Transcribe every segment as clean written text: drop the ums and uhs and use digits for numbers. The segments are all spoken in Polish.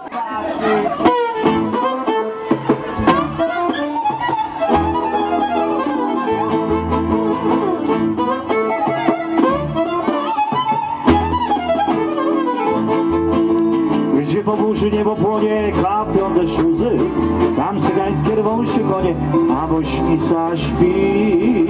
Gdzie po burzy niebo płonie, kapią deszcz łzy, tam cygańskie rwą się konie, a bośnica śpi.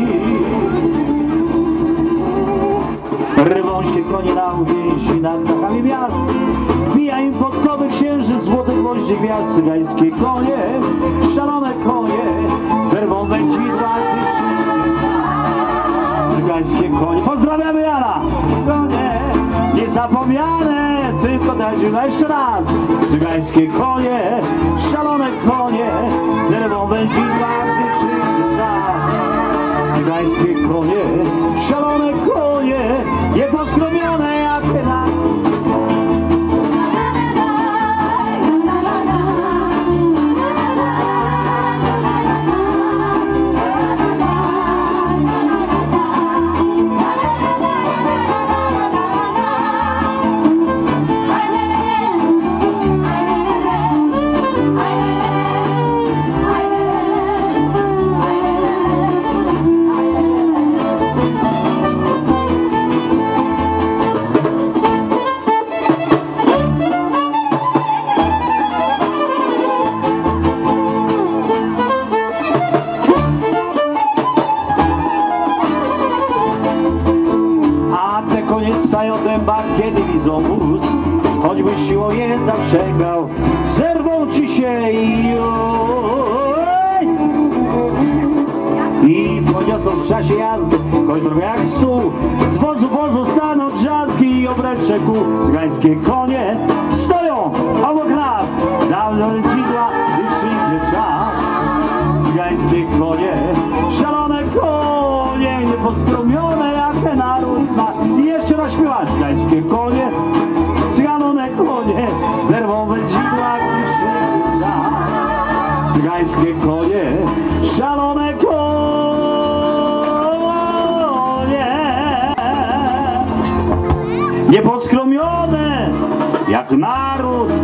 Rwą się konie na uwięzi nad dachami miast, bija im podkowy księżyc, złote gwoździe gwiazd. Cygańskie konie, szalone konie, zerwą wędzidła. Cygańskie konie, pozdrawiamy Jana! Konie niezapomniane, tylko dajcie jeszcze raz. Cygańskie konie, szalone konie, zerwą wędzidła, gdy przyjdzie czas. Cygańskie konie, szalone konie, nieposkromione jak na. Stają dęba, kiedy widzą wóz, choćbyś siłą je zaprzęgał, zerwą ci się i poniosą w czasie jazdy, choć droga jak stół, z wozu pozostaną drzazgi i obręcze kół. Cygańskie konie stoją obok nas, za wędzidła, gdy przyjdzie czas. Cygańskie konie, szalone konie, nieposkromione jak naród ma. I jeszcze raz śpiewać. Cygańskie konie, szalone konie, zerwą wędzidła, gdy przyjdzie czas. Cygańskie konie, szalone konie, nieposkromione jak naród